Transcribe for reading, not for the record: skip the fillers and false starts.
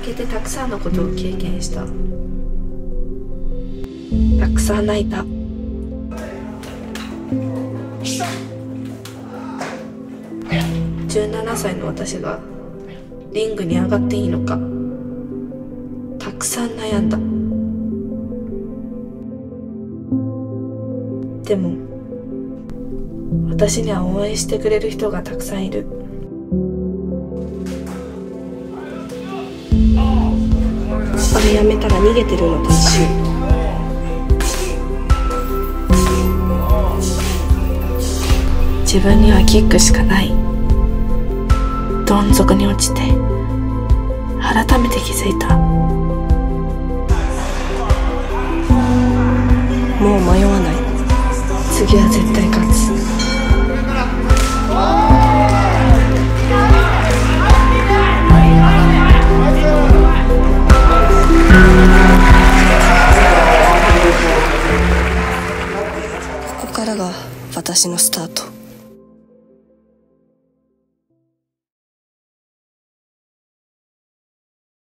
けてたくさんのことを経験した。たくさん泣いた。17歳の私がリングに上がっていいのか、たくさん悩んだ。でも私には応援してくれる人がたくさんいる。これやめたら逃げてるのと一緒。自分にはキックしかない。どん底に落ちて改めて気づいた。もう迷わない。次は絶対勝つ。ここからが私のスタート。